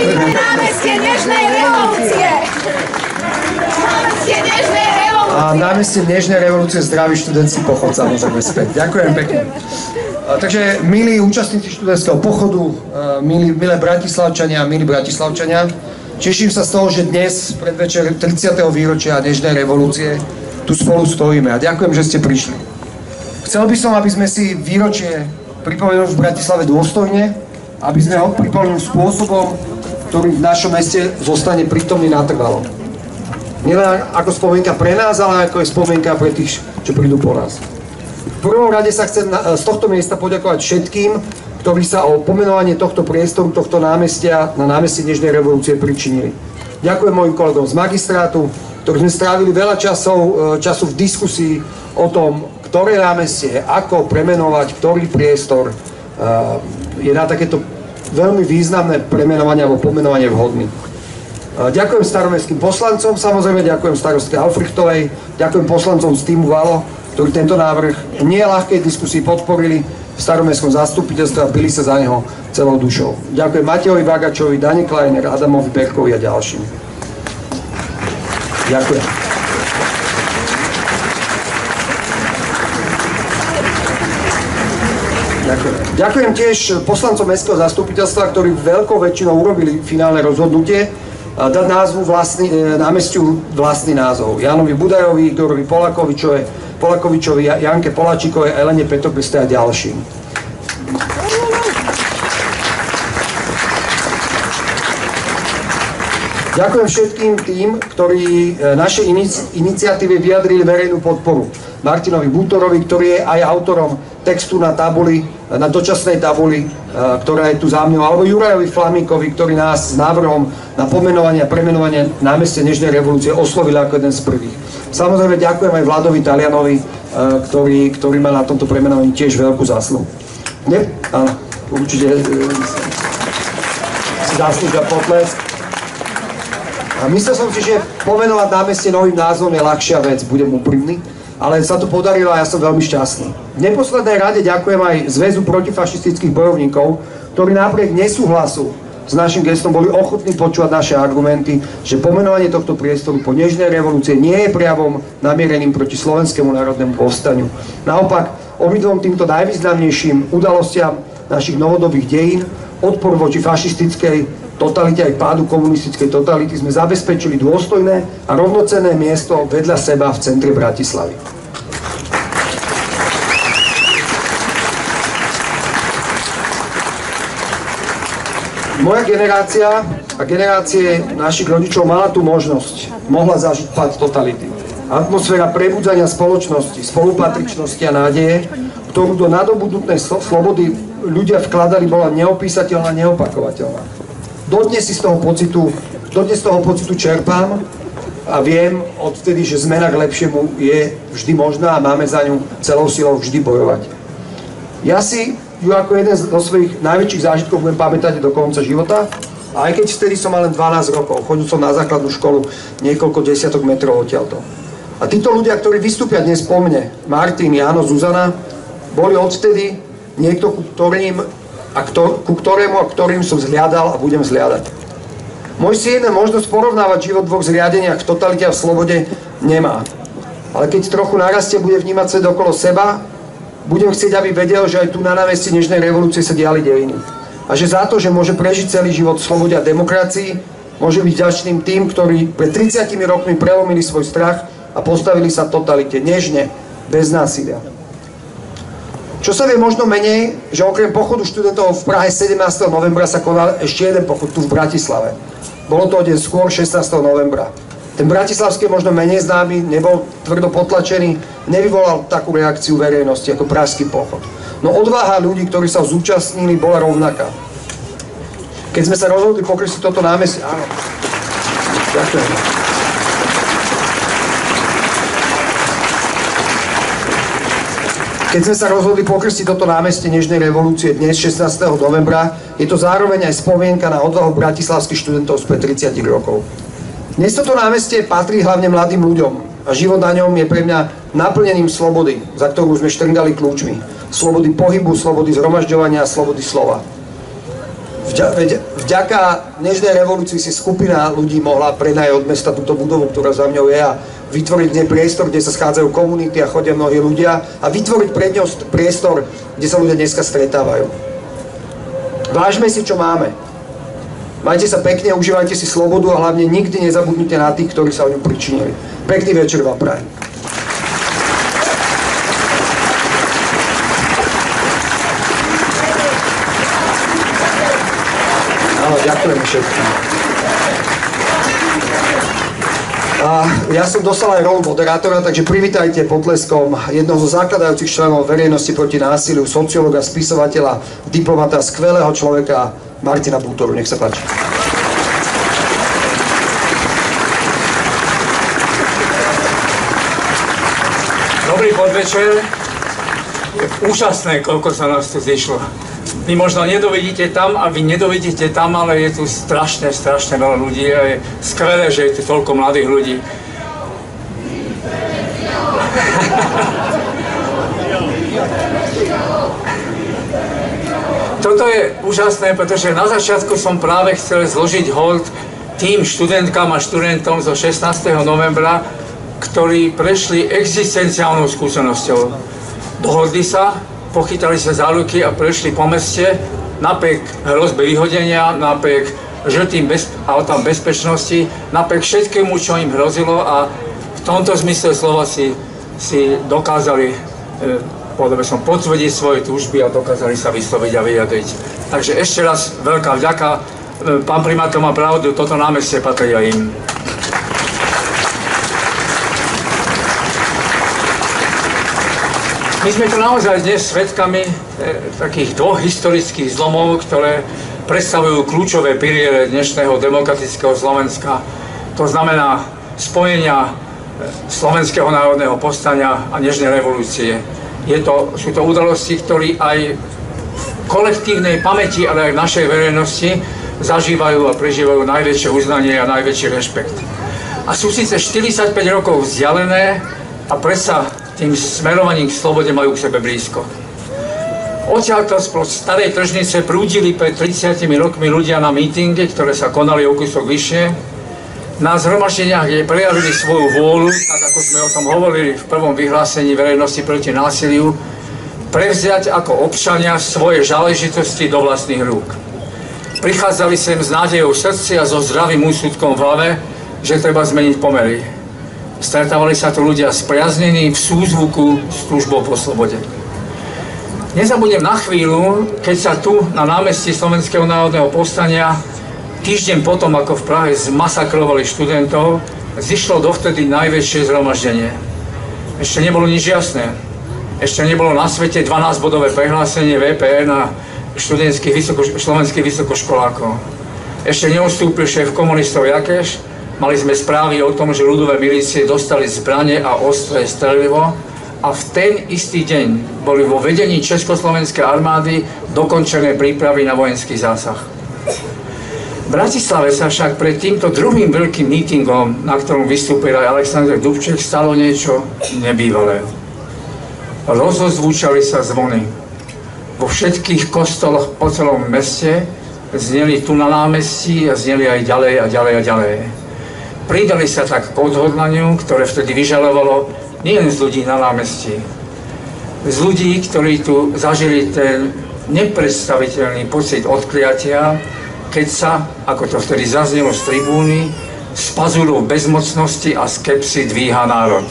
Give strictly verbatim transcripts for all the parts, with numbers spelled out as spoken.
Námestie Nežnej revolúcie! Námestie Nežnej revolúcie! A námestie Nežnej revolúcie zdraví študentský pochod samozrejme späť. Ďakujem pekne. A, takže milí účastníci študentského pochodu, milí, milé Bratislavčania, milí Bratislavčania, teším sa z toho, že dnes, predvečer tridsiateho výročia Nežnej revolúcie, tu spolu stojíme a ďakujem, že ste prišli. Chcel by som, aby sme si výročie pripomenuli v Bratislave dôstojne, aby sme ho pripomenuli spôsobom, ktorý v našom meste zostane prítomný natrvalo. Nielen ako spomienka pre nás, ale ako je spomienka pre tých, čo prídu po nás. V prvom rade sa chcem z tohto miesta poďakovať všetkým, ktorí sa o pomenovanie tohto priestoru, tohto námestia na námestí Nežnej revolúcie pričinili. Ďakujem mojim kolegom z magistrátu, ktorí sme strávili veľa časov, času v diskusii o tom, ktoré námestie, ako premenovať, ktorý priestor je na takéto veľmi významné premenovanie alebo pomenovanie vhodný. Ďakujem staromestským poslancom, samozrejme ďakujem starostke Alfrichtovej, ďakujem poslancom z týmu Valo, ktorí tento návrh nie ľahkej diskusii podporili v staromestskom zastupiteľstve a bili sa za neho celou dušou. Ďakujem Matejovi Vagačovi, Dani Kleiner, Adamovi Berkovi a ďalším. Ďakujem. Ďakujem. Ďakujem tiež poslancom mestského zastupiteľstva, ktorí veľkou väčšinou urobili finálne rozhodnutie dať názvu vlastný, námestiu vlastný názov. Jánovi Budajovi, Igorovi Polakovičovi, Polakovičovi, Janke Polačíkovej, Elene Petopiste a ďalším. Ďakujem všetkým tým, ktorí našej iniciatíve vyjadrili verejnú podporu. Martinovi Bútorovi, ktorý je aj autorom textu na tabuli, na dočasnej tabuli, ktorá je tu za mňou, alebo Jurajovi Flamíkovi, ktorý nás s návrhom na pomenovanie a premenovanie námestia Nežnej revolúcie oslovil ako jeden z prvých. Samozrejme ďakujem aj Vladovi Talianovi, ktorý, ktorý má na tomto premenovaní tiež veľkú zásluhu. Nie? Áno, určite si zaslúžia potlesk. A myslel som si, že pomenovať námestie novým názvom je ľahšia vec, budem úprimný, ale sa to podarilo a ja som veľmi šťastný. V neposlednej rade ďakujem aj Zväzu protifašistických bojovníkov, ktorí napriek nesúhlasu s našim gestom boli ochotní počúvať naše argumenty, že pomenovanie tohto priestoru po Nežnej revolúcie nie je prejavom namiereným proti slovenskému národnému povstaniu. Naopak, obidvom týmto najvýznamnejším udalostiam našich novodobých dejín, odpor voči fašistickej totalite aj pádu komunistickej totality, sme zabezpečili dôstojné a rovnocenné miesto vedľa seba v centre Bratislavy. Moja generácia a generácie našich rodičov mala tú možnosť, mohla zažiť pád totality. Atmosféra prebudzania spoločnosti, spolupatričnosti a nádeje, ktorú do nadobudnutnej slobody ľudia vkladali, bola neopísateľná, neopakovateľná. Dodnes si z toho pocitu, dodnes z toho pocitu čerpám a viem odvtedy, že zmena k lepšiemu je vždy možná a máme za ňu celou silou vždy bojovať. Ja si ju ako jeden zo svojich najväčších zážitkov budem pamätať do konca života, a aj keď vtedy som mal len dvanásť rokov, chodil som na základnú školu niekoľko desiatok metrov odtiaľto. A títo ľudia, ktorí vystúpia dnes po mne, Martin, Jano, Zuzana, boli odvtedy niekto, ku ktorým a ktor- ku ktorému a ktorým som zhliadal a budem zhliadať. Môj syn možnosť porovnávať život v dvoch zriadeniach v totalite a v slobode nemá. Ale keď trochu narastie, bude vnímať svet okolo seba, budem chcieť, aby vedel, že aj tu na námestí Nežnej revolúcie sa diali dejiny. A že za to, že môže prežiť celý život v slobode a demokracii, môže byť vďačným tým, ktorí pred tridsiatimi rokmi prelomili svoj strach a postavili sa totalite nežne, bez násilia. Čo sa vie možno menej, že okrem pochodu študentov v Prahe sedemnásteho novembra sa konal ešte jeden pochod tu v Bratislave. Bolo to o deň skôr, šestnásteho novembra. Ten bratislavský je možno menej známy, nebol tvrdo potlačený, nevyvolal takú reakciu verejnosti ako pražský pochod. No odvaha ľudí, ktorí sa zúčastnili, bola rovnaká. Keď sme sa rozhodli pokrysiť toto námestie... Áno. Ďakujem. Keď sme sa rozhodli pokrstiť toto námestie Nežnej revolúcie dnes, šestnásteho novembra, je to zároveň aj spomienka na odvahu bratislavských študentov spred tridsať rokov. Dnes toto námestie patrí hlavne mladým ľuďom a život na ňom je pre mňa naplnením slobody, za ktorú sme štrngali kľúčmi. Slobody pohybu, slobody zhromažďovania a slobody slova. V Vďaka Nežnej revolúcii si skupina ľudí mohla prenajať od mesta túto budovu, ktorá za mňou je, a vytvoriť v nej priestor, kde sa schádzajú komunity a chodia mnohí ľudia, a vytvoriť pred ňou priestor, kde sa ľudia dneska stretávajú. Vážme si, čo máme. Majte sa pekne, užívajte si slobodu a hlavne nikdy nezabudnite na tých, ktorí sa o ňu pričinili. Pekný večer vám prajem. Ďakujem všetkým. A ja som dostal aj rolu moderátora, takže privítajte potleskom jednoho zo zakladajúcich členov Verejnosti proti násiliu, sociológa, spisovateľa, diplomata, skvelého človeka Martina Bútoru. Nech sa páči. Dobrý podvečer. Je úžasné, koľko sa nás tu zišlo. Vy možno nedovidíte tam a vy nedovidíte tam, ale je tu strašne, strašne veľa ľudí a je skvelé, že je tu toľko mladých ľudí. Toto je úžasné, pretože na začiatku som práve chcel zložiť hold tým študentkám a študentom zo šestnásteho novembra, ktorí prešli existenciálnou skúsenosťou. Dohodli sa, pochytali sa za ruky a prešli po meste napriek hrozbe vyhodenia, napriek žltým bez, autám bezpečnosti, napriek všetkému, čo im hrozilo, a v tomto zmysle slova si, si dokázali, e, povedal som, potvrdiť svoje túžby a dokázali sa vysloviť a vyjadriť. Takže ešte raz veľká vďaka. E, pán primátor má pravdu, toto námestie patrí aj im. My sme tu naozaj dnes svedkami e, takých dvoch historických zlomov, ktoré predstavujú kľúčové piliere dnešného demokratického Slovenska. To znamená spojenia e, Slovenského národného povstania a Nežnej revolúcie. Je to, sú to udalosti, ktoré aj v kolektívnej pamäti, ale aj v našej verejnosti zažívajú a prežívajú najväčšie uznanie a najväčší rešpekt. A sú síce štyridsaťpäť rokov vzdialené a predsa tým smerovaním k slobode majú k sebe blízko. Odtiaľto spod starej tržnice prúdili pred tridsiatimi rokmi ľudia na mítingy, ktoré sa konali o kúsok vyššie. Na zhromaždeniach, kde prejavili svoju vôľu, tak ako sme o tom hovorili v prvom vyhlásení Verejnosti proti násiliu, prevziať ako občania svoje záležitosti do vlastných rúk. Prichádzali sem s nádejou v srdci a so zdravým úsudkom v hlave, že treba zmeniť pomery. Stretávali sa tu ľudia spriaznení v súzvuku s túžbou po slobode. Nezabudnem na chvíľu, keď sa tu na námestí Slovenského národného povstania týždeň potom, ako v Prahe zmasakrovali študentov, zišlo dovtedy najväčšie zhromaždenie. Ešte nebolo nič jasné. Ešte nebolo na svete dvanásťbodové prehlásenie vé pé en a študentských vysoko, slovenských vysokoškolákov. Ešte neustúpil šéf komunistov Jakeš. Mali sme správy o tom, že ľudové milície dostali zbrane a ostré strelivo, a v ten istý deň boli vo vedení Československej armády dokončené prípravy na vojenský zásah. V Bratislave sa však pred týmto druhým veľkým mítingom, na ktorom vystúpil aj Alexander Dubček, stalo niečo nebývalé. Rozozvúčali sa zvony. Vo všetkých kostoloch po celom meste zneli tu na námestí a zneli aj ďalej a ďalej a ďalej. Pridali sa tak k odhodlaniu, ktoré vtedy vyžalovalo nielen z ľudí na námestí. Z ľudí, ktorí tu zažili ten nepredstaviteľný pocit odkliatia, keď sa, ako to vtedy zaznelo z tribúny, z pazúrov bezmocnosti a skepsy dvíha národ.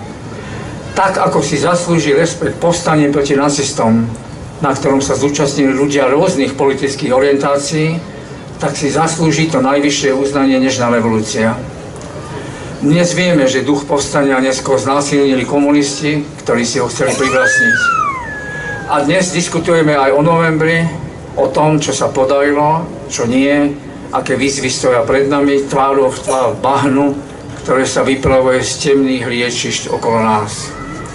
Tak, ako si zaslúži rešpekt povstanie proti nacistom, na ktorom sa zúčastnili ľudia rôznych politických orientácií, tak si zaslúži to najvyššie uznanie Nežná revolúcia. Dnes vieme, že duch povstania neskôr znásilnili komunisti, ktorí si ho chceli privlastniť. A dnes diskutujeme aj o novembri, o tom, čo sa podarilo, čo nie, aké výzvy stoja pred nami, tvárou v tvár bahnu, ktoré sa vyplavuje z temných riečišť okolo nás.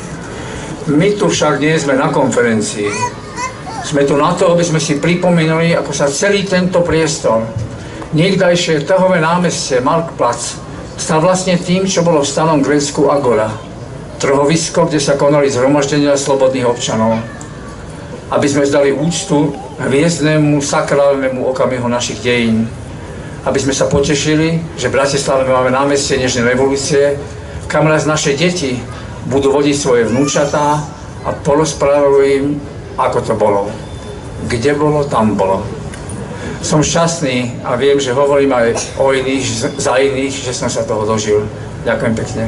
My tu však nie sme na konferencii. Sme tu na to, aby sme si pripomínali, ako sa celý tento priestor, niekdajšie trhové námestie Marktplatz, stal vlastne tým, čo bolo v starom Grécku Agora. Trhovisko, kde sa konali zhromaždenia slobodných občanov. Aby sme zdali úctu hviezdnemu, sakrálnemu okamihu našich dejín. Aby sme sa potešili, že v Bratislave máme námestie Nežnej revolúcie, kam raz naše deti budú vodiť svoje vnúčatá a porozprávajú im, ako to bolo. Kde bolo, tam bolo. Som šťastný a viem, že hovorím aj o iných, za iných, že som sa toho dožil. Ďakujem pekne.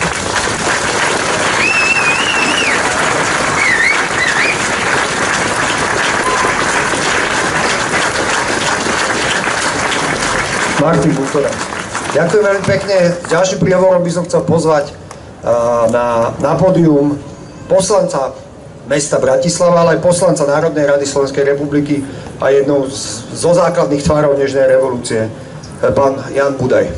Martin Butora. Ďakujem veľmi pekne. Ďalším príhovorom by som chcel pozvať uh, na, na pódium poslanca mesta Bratislava, ale aj poslanca Národnej rady Slovenskej republiky a jednou z, zo základných tvárov Nežnej revolúcie, pán Jan Budaj.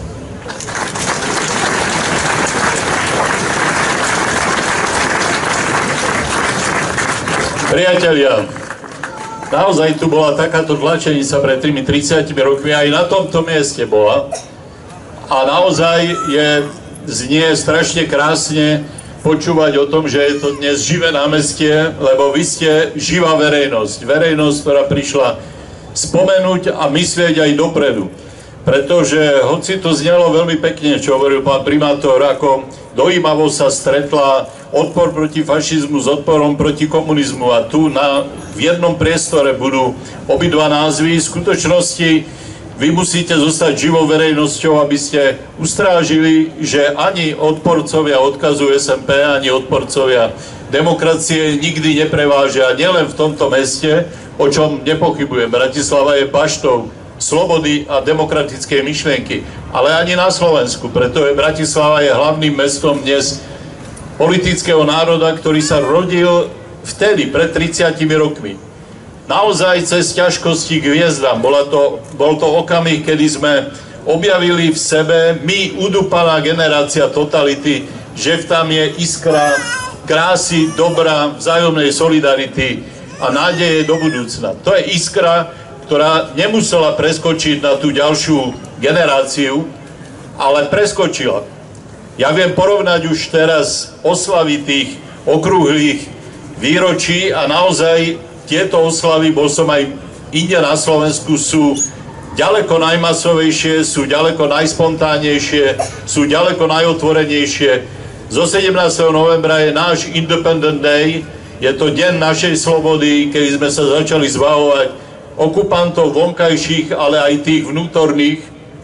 Priatelia, naozaj tu bola takáto tlačenica pred tými tridsiatimi rokmi, aj na tomto mieste bola. A naozaj je, znie strašne krásne počúvať o tom, že je to dnes živé námestie, lebo vy ste živá verejnosť. Verejnosť, ktorá prišla spomenúť a myslieť aj dopredu. Pretože, hoci to znelo veľmi pekne, čo hovoril pán primátor, ako dojímavo sa stretla odpor proti fašizmu s odporom proti komunizmu. A tu na, v jednom priestore budú obidva názvy. V skutočnosti vy musíte zostať živou verejnosťou, aby ste ustrážili, že ani odporcovia odkazu es en pé, ani odporcovia demokracie nikdy neprevážia nielen v tomto meste, o čom nepochybujem. Bratislava je baštou slobody a demokratickej myšlienky, ale ani na Slovensku, pretože Bratislava je hlavným mestom dnes politického národa, ktorý sa rodil vtedy, pred tridsiatimi rokmi. Naozaj cez ťažkosti k hviezdám. Bola to, bol to okamih, kedy sme objavili v sebe, my, udúpaná generácia totality, že tam je iskra krásy, dobra, vzájomnej solidarity a nádeje do budúcna. To je iskra, ktorá nemusela preskočiť na tú ďalšiu generáciu, ale preskočila. Ja viem porovnať už teraz oslavy tých okrúhlych výročí a naozaj tieto oslavy, bol som aj inde na Slovensku, sú ďaleko najmasovejšie, sú ďaleko najspontánnejšie, sú ďaleko najotvorenejšie. Zo sedemnásteho novembra je náš Independent Day, je to deň našej slobody, keď sme sa začali zbavovať okupantov vonkajších, ale aj tých vnútorných,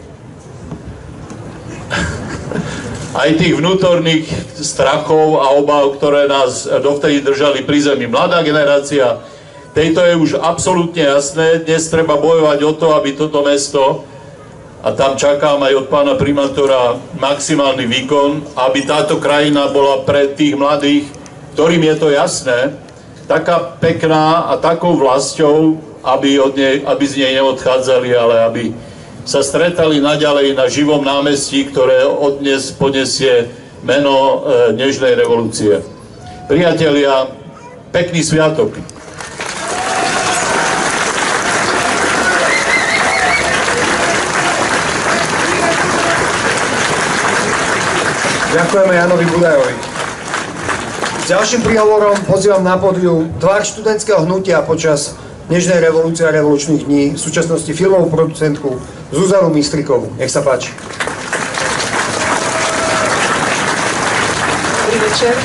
aj tých vnútorných strachov a obáv, ktoré nás dovtedy držali pri zemi. Mladá generácia, tejto je už absolútne jasné, dnes treba bojovať o to, aby toto mesto, a tam čakám aj od pána primátora maximálny výkon, aby táto krajina bola pre tých mladých, ktorým je to jasné, taká pekná a takou vlastou, aby, od nej, aby z nej neodchádzali, ale aby sa stretali naďalej na živom námestí, ktoré odnes poniesie meno e, Nežnej revolúcie. Priatelia, pekný sviatok. Ďakujeme Janovi Budajovi. S ďalším príhovorom pozývam na pódium tvár študentského hnutia počas Nežnej revolúcie a revolučných dní, v súčasnosti filmovú producentku Zuzanu Mistrikovú. Nech sa páči. Dobrý večer.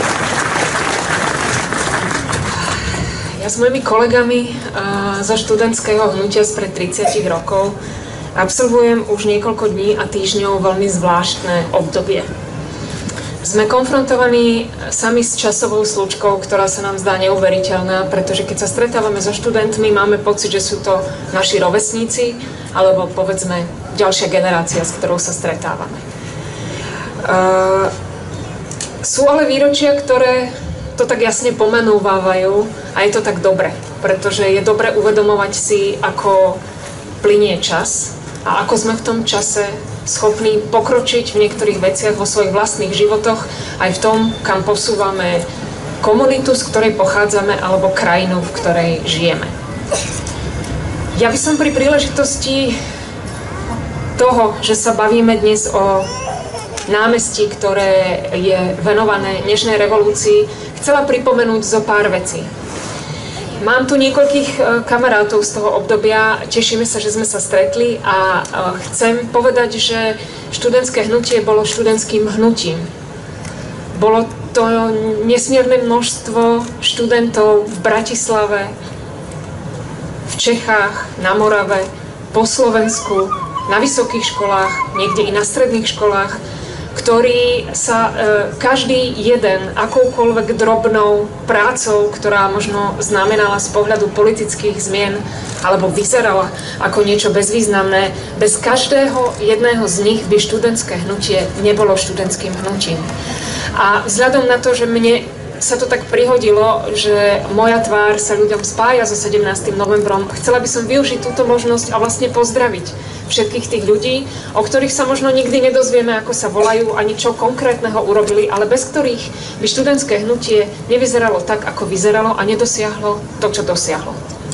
Ja s mojimi kolegami zo študentského hnutia spred tridsať rokov absolvujem už niekoľko dní a týždňov veľmi zvláštne obdobie. Sme konfrontovaní sami s časovou slučkou, ktorá sa nám zdá neuveriteľná, pretože keď sa stretávame so študentmi, máme pocit, že sú to naši rovesníci, alebo povedzme ďalšia generácia, s ktorou sa stretávame. Uh, sú ale výročia, ktoré to tak jasne pomenúvajú a je to tak dobre, pretože je dobre uvedomovať si, ako plynie čas a ako sme v tom čase schopní pokročiť v niektorých veciach vo svojich vlastných životoch, aj v tom, kam posúvame komunitu, z ktorej pochádzame, alebo krajinu, v ktorej žijeme. Ja by som pri príležitosti toho, že sa bavíme dnes o námestí, ktoré je venované Nežnej revolúcii, chcela pripomenúť zo pár vecí. Mám tu niekoľkých kamarátov z toho obdobia, tešíme sa, že sme sa stretli a chcem povedať, že študentské hnutie bolo študentským hnutím. Bolo to nesmierne množstvo študentov v Bratislave, v Čechách, na Morave, po Slovensku, na vysokých školách, niekde i na stredných školách, ktorí sa e, každý jeden akoukoľvek drobnou prácou, ktorá možno znamenala z pohľadu politických zmien alebo vyzerala ako niečo bezvýznamné, bez každého jedného z nich by študentské hnutie nebolo študentským hnutím. A vzhľadom na to, že mne sa to tak prihodilo, že moja tvár sa ľuďom spája so sedemnástym novembrom, chcela by som využiť túto možnosť a vlastne pozdraviť všetkých tých ľudí, o ktorých sa možno nikdy nedozvieme, ako sa volajú, ani čo konkrétneho urobili, ale bez ktorých by študentské hnutie nevyzeralo tak, ako vyzeralo a nedosiahlo to, čo dosiahlo.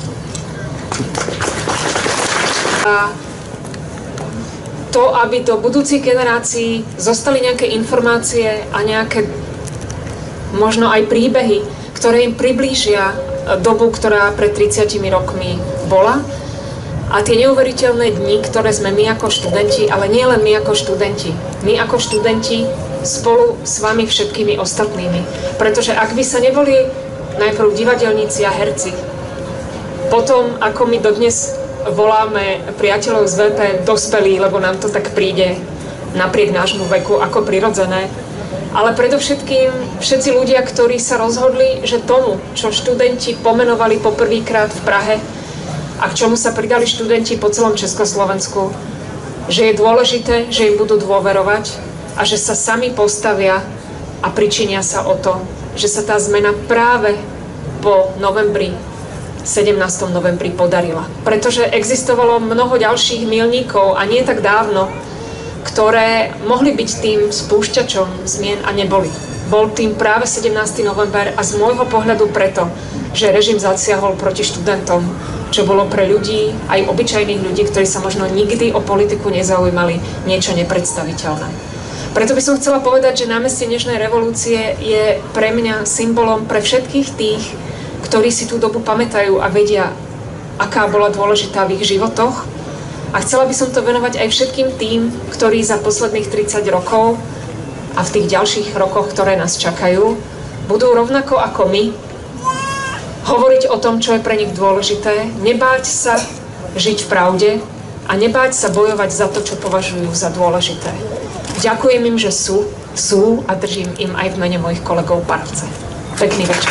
A to, aby do budúcich generácií zostali nejaké informácie a nejaké možno aj príbehy, ktoré im priblížia dobu, ktorá pred tridsiatimi rokmi bola. A tie neuveriteľné dni, ktoré sme my ako študenti, ale nie len my ako študenti. My ako študenti spolu s vami všetkými ostatnými. Pretože ak by sa neboli najprv divadelníci a herci, potom ako my dodnes voláme priateľov z vé pé dospelí, lebo nám to tak príde napriek nášmu veku ako prirodzené, ale predovšetkým všetci ľudia, ktorí sa rozhodli, že tomu, čo študenti pomenovali poprvýkrát v Prahe a k čomu sa pridali študenti po celom Československu, že je dôležité, že im budú dôverovať a že sa sami postavia a pričinia sa o to, že sa tá zmena práve po novembri, sedemnástom novembri podarila. Pretože existovalo mnoho ďalších milníkov a nie tak dávno, ktoré mohli byť tým spúšťačom zmien a neboli. Bol tým práve sedemnásteho november a z môjho pohľadu preto, že režim zasiahol proti študentom, čo bolo pre ľudí, aj obyčajných ľudí, ktorí sa možno nikdy o politiku nezaujímali, niečo nepredstaviteľné. Preto by som chcela povedať, že námestie Nežnej revolúcie je pre mňa symbolom pre všetkých tých, ktorí si tú dobu pamätajú a vedia, aká bola dôležitá v ich životoch. A chcela by som to venovať aj všetkým tým, ktorí za posledných tridsať rokov a v tých ďalších rokoch, ktoré nás čakajú, budú rovnako ako my hovoriť o tom, čo je pre nich dôležité, nebáť sa žiť v pravde a nebáť sa bojovať za to, čo považujú za dôležité. Ďakujem im, že sú, sú a držím im aj v mene mojich kolegov palce. Pekný večer.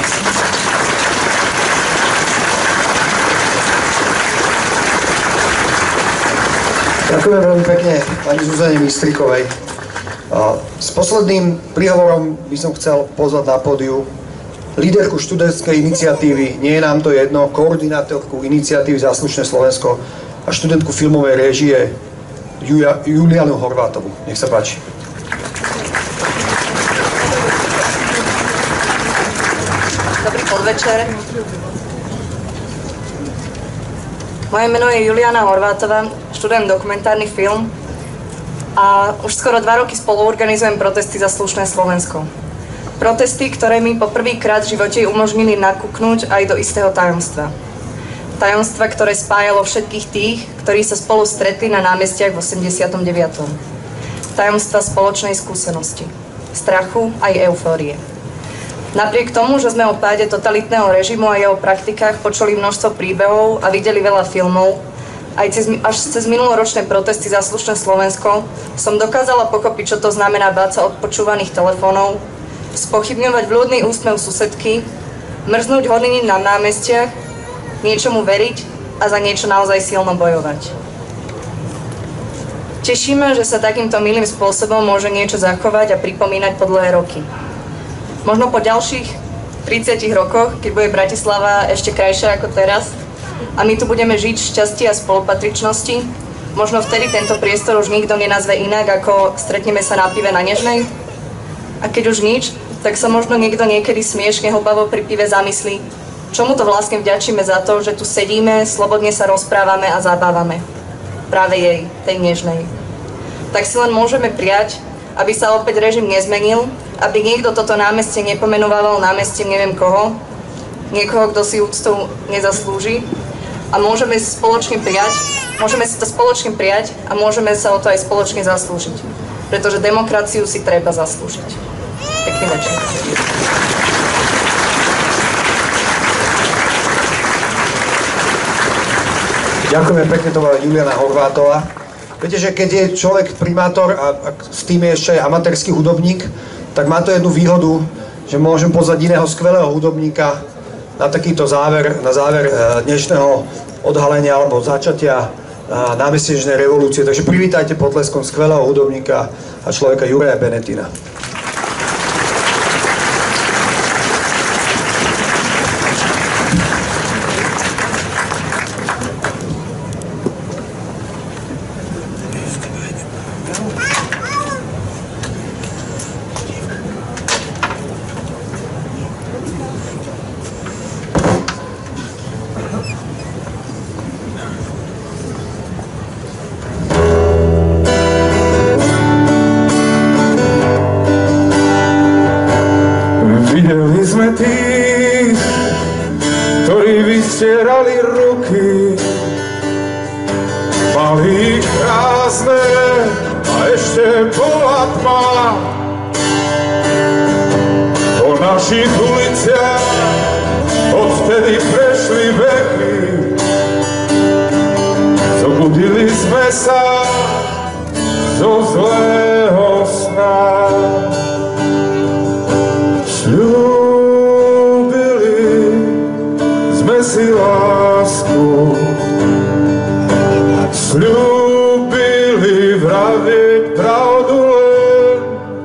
Ďakujem veľmi pekne pani Zuzane Mistrikovej. S posledným príhovorom by som chcel pozvať na pódiu líderku študentskej iniciatívy Nie je nám to jedno, koordinátorku iniciatívy Záslušné Slovensko a študentku filmovej réžie Julia, Julianu Horvátovú. Nech sa páči. Dobrý podvečer. Moje meno je Juliana Horvátová, študujem dokumentárny film a už skoro dva roky spolu organizujem protesty za slušné Slovensko. Protesty, ktoré mi poprvýkrát v živote umožnili nakúknúť aj do istého tajomstva. Tajomstva, ktoré spájalo všetkých tých, ktorí sa spolu stretli na námestiach v osemdesiatom deviatom Tajomstva spoločnej skúsenosti, strachu aj eufórie. Napriek tomu, že sme o páde totalitného režimu a jeho praktikách počuli množstvo príbehov a videli veľa filmov, aj cez, až cez minuloročné protesty za slušné Slovensko som dokázala pochopiť, čo to znamená báť sa od počúvaných telefónov, spochybňovať vľúdny úsmev susedky, mrznúť hodiny na námestiach, niečomu veriť a za niečo naozaj silno bojovať. Tešíme, že sa takýmto milým spôsobom môže niečo zachovať a pripomínať po dlhé roky. Možno po ďalších tridsiatich rokoch, keď bude Bratislava ešte krajšia ako teraz a my tu budeme žiť v šťastí a spolupatričnosti, možno vtedy tento priestor už nikto nenazve inak ako stretneme sa na pive na Nežnej. A keď už nič, tak sa možno niekto niekedy smiešne hlbavo pri pive zamyslí, čomu to vlastne vďačíme za to, že tu sedíme, slobodne sa rozprávame a zabávame. Práve jej, tej Nežnej. Tak si len môžeme prijať, aby sa opäť režim nezmenil, aby niekto toto námestie nepomenovával námestiem neviem koho, niekoho, kto si úctu nezaslúži a môžeme si spoločne prijať, môžeme si to spoločne prijať a môžeme sa o to aj spoločne zaslúžiť. Pretože demokraciu si treba zaslúžiť. Pekný večer. Ďakujeme pekne, to bola Juliana Horvátová. Viete, že keď je človek primátor a, a s tým je ešte aj amatérsky hudobník, tak má to jednu výhodu, že môžem pozvať iného skvelého hudobníka na takýto záver, na záver dnešného odhalenia alebo začatia námestiežnej revolúcie. Takže privítajte potleskom skvelého hudobníka a človeka Juraja Benetina. Stierali ruky, mali krásne a ešte bola tma. Po našich uliciach odvtedy prešli veky, zobudili sme sa zo zlého sna. Si lásku sľúbili vraviť pravdu len,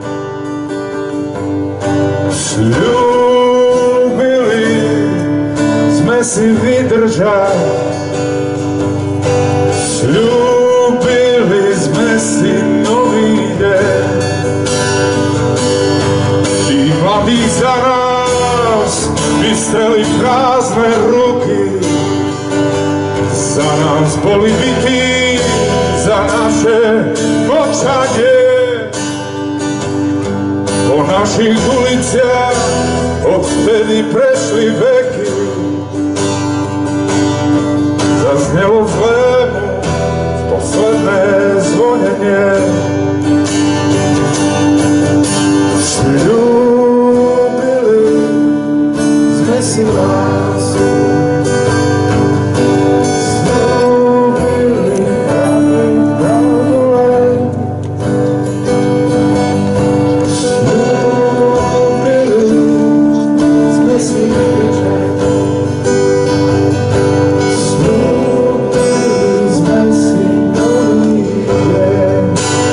sľúbili sme si vydržať, sľúbili sme si nový deň. Tí mladí za nás vystreli prázdne ruky, za nás boli bití, za naše mlčanie. Po našich uliciach odvtedy prešli veky, zaznelo zlému posledné zvonenie. Sľúbili sme si lásku, sľúbili praviť pravdu len, sľúbili sme si vydržať, sľúbili sme si nový deň.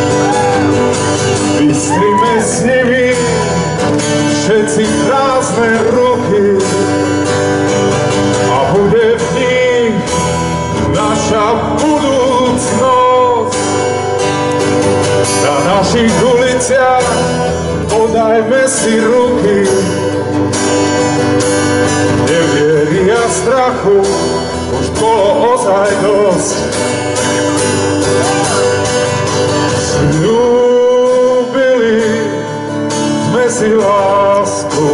Vystrime s nimi všetci prázdne ruky a bude v nich naša budúcnosť. Na našich uliciach podajme si ruky, neviery a strachu už bolo ozaj dosť. Sľúbili sme si lásku,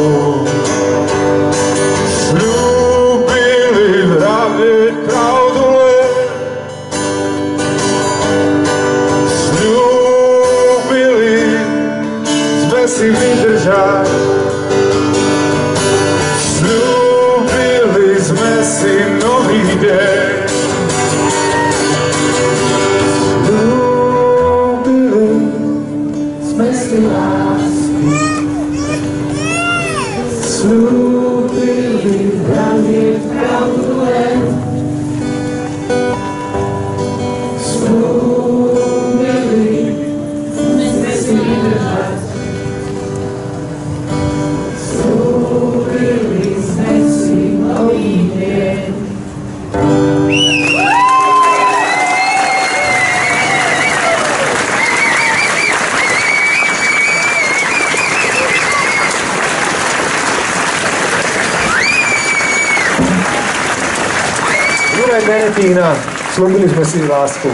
sľúbili vraviť pravdu len, sľúbili sme si vydržať, sľúbili sme si nový deň. Sľúbili sme si lásku, sľúbili vraviť pravdu len, sľúbili sme si vydržať, sľúbili sme si nový deň. Juraj Benetína, slúbili sme si lásku.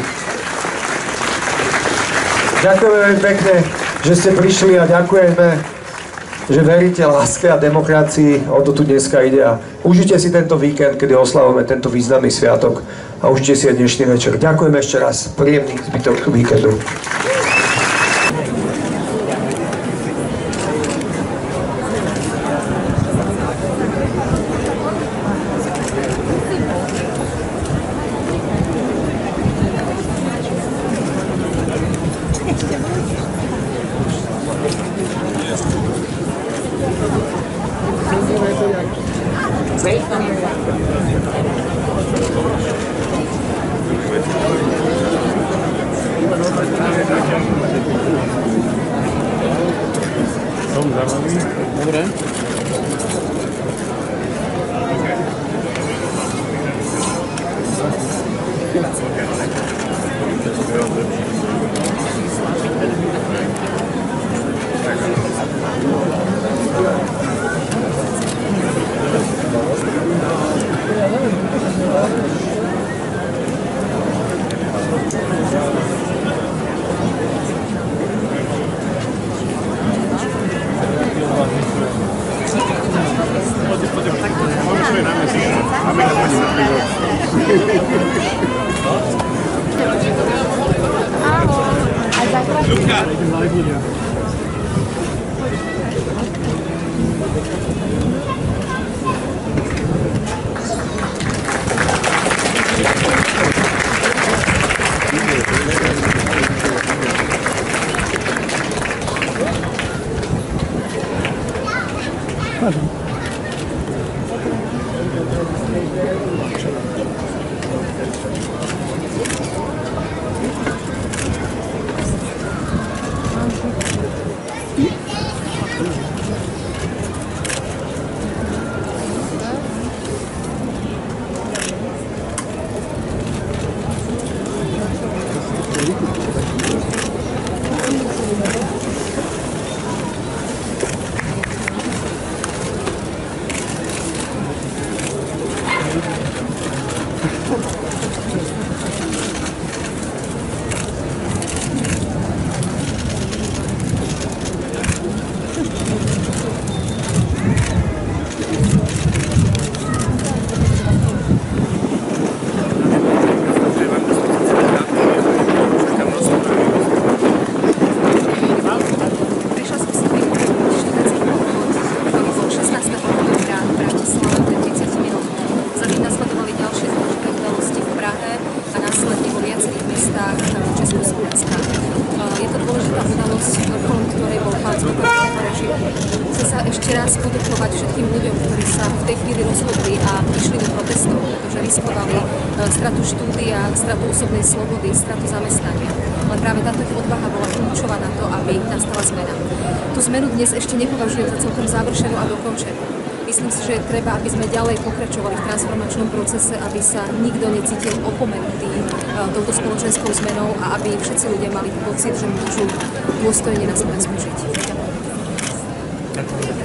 Ďakujeme veľmi pekne, že ste prišli a ďakujeme že veríte láske a demokracii, o to tu dneska ide a užite si tento víkend, kedy oslavujeme tento významný sviatok a užite si aj dnešný večer. Ďakujem ešte raz, príjemný zbytok víkendu. Dobre. ešte raz poďakovať všetkým ľuďom, ktorí sa v tej chvíli rozhodli a išli do protestov, pretože riskovali stratu štúdia, stratu osobnej slobody, stratu zamestnania. Ale práve táto odvaha bola kľúčová na to, aby nastala zmena. Tú zmenu dnes ešte nepovažujem za celkom završenú a dokončenú. Myslím si, že je treba, aby sme ďalej pokračovali v transformačnom procese, aby sa nikto necítil opomenutý touto spoločenskou zmenou a aby všetci ľudia mali pocit, že môžu dôstojne na Slovensku žiť. Ďakujem.